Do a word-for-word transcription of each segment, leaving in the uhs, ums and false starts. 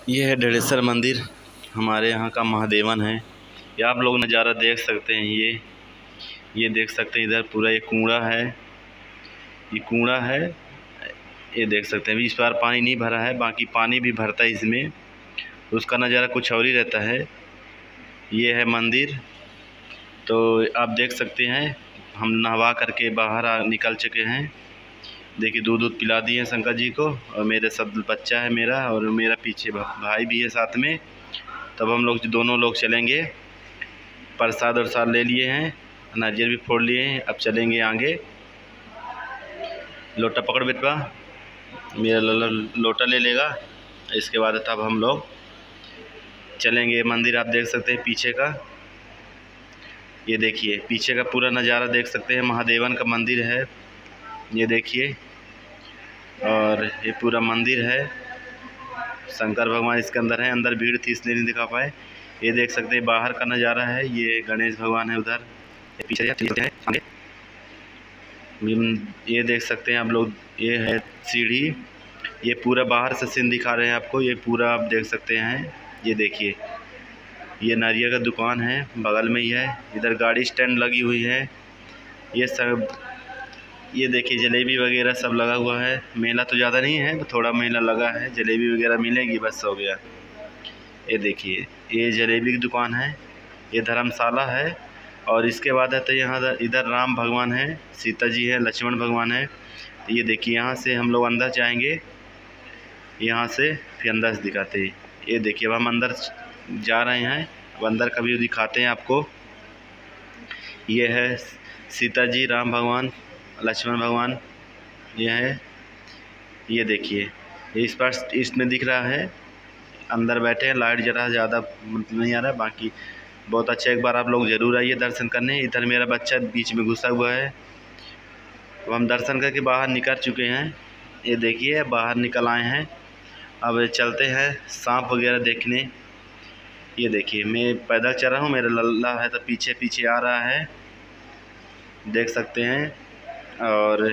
ये है डेढ़ेसर मंदिर, हमारे यहाँ का महादेवन है। ये आप लोग नज़ारा देख सकते हैं। ये ये देख सकते हैं, इधर पूरा ये कूड़ा है, ये कूड़ा है, ये देख सकते हैं। इस बार पानी नहीं भरा है, बाकी पानी भी भरता है इसमें, उसका नज़ारा कुछ और ही रहता है। ये है मंदिर, तो आप देख सकते हैं। हम नहवा करके बाहर आ निकल चुके हैं। देखिए दूध दूध पिला दिए शंकर जी को, और मेरे सब बच्चा है मेरा, और मेरा पीछे भाई भी है साथ में। तब हम लोग दोनों लोग चलेंगे। प्रसाद और साल ले लिए हैं, नारियल भी फोड़ लिए हैं। अब चलेंगे आगे। लोटा पकड़ बेटवा, मेरा लोटा ले लेगा। इसके बाद तब हम लोग चलेंगे मंदिर। आप देख सकते हैं पीछे का, ये देखिए पीछे का पूरा नज़ारा देख सकते हैं। महादेवन का मंदिर है, ये देखिए, और ये पूरा मंदिर है। शंकर भगवान इसके अंदर है, अंदर भीड़ थी इसलिए नहीं दिखा पाए। ये देख सकते हैं बाहर का नज़ारा है। ये गणेश भगवान है उधर, ये पीछे है आगे। ये देख सकते हैं आप लोग, ये है सीढ़ी। ये पूरा बाहर से सीन दिखा रहे हैं आपको, ये पूरा आप देख सकते हैं। ये देखिए, ये नारियल का दुकान है, बगल में ही है। इधर गाड़ी स्टैंड लगी हुई है। ये सब, ये देखिए जलेबी वगैरह सब लगा हुआ है। मेला तो ज़्यादा नहीं है, थोड़ा मेला लगा है। जलेबी वगैरह मिलेगी, बस हो गया। ये देखिए, ये जलेबी की दुकान है, ये धर्मशाला है। और इसके बाद है तो यहाँ इधर राम भगवान है, सीता जी है, लक्ष्मण भगवान है। तो ये देखिए, यहाँ से हम लोग अंदर जाएंगे, यहाँ से फिर अंदर से दिखाते हैं। ये देखिए अब हम अंदर जा रहे हैं, अब अंदर का व्यू दिखाते हैं आपको। ये है सीता जी, राम भगवान, लक्ष्मण भगवान, ये है। ये देखिए, ये इस पास इसमें दिख रहा है, अंदर बैठे हैं। लाइट जरा ज़्यादा नहीं आ रहा है, बाकी बहुत अच्छा। एक बार आप लोग ज़रूर आइए दर्शन करने। इधर मेरा बच्चा बीच में घुसा हुआ है। तो हम दर्शन करके बाहर निकल चुके हैं। ये देखिए बाहर निकल आए हैं। अब चलते हैं सांप वगैरह देखने। ये देखिए मैं पैदल चल रहा हूँ, मेरा लल्ला है तो पीछे पीछे आ रहा है, देख सकते हैं। और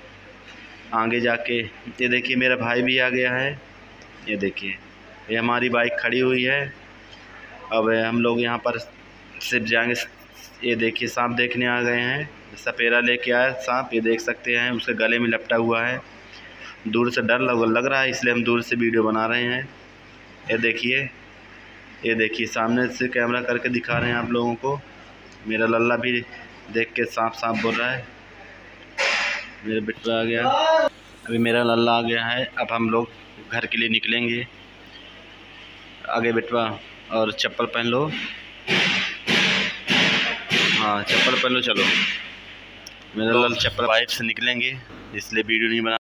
आगे जाके ये देखिए मेरा भाई भी आ गया है। ये देखिए, ये हमारी बाइक खड़ी हुई है। अब हम लोग यहाँ पर सिर्फ जाएंगे। ये देखिए सांप देखने आ गए हैं, सपेरा लेके आया सांप, ये देख सकते हैं, उसके गले में लपटा हुआ है। दूर से डर लग लग रहा है, इसलिए हम दूर से वीडियो बना रहे हैं। ये देखिए, ये देखिए सामने से कैमरा करके दिखा रहे हैं आप लोगों को। मेरा लल्ला भी देख के सांप सांप बोल रहा है। मेरा बेटा आ गया, अभी मेरा लल्ला आ गया है। अब हम लोग घर के लिए निकलेंगे। आगे बेटवा, और चप्पल पहन लो। हाँ चप्पल पहन लो, चलो। मेरा लल्ला चप्पल बाइक से निकलेंगे, इसलिए वीडियो नहीं बना।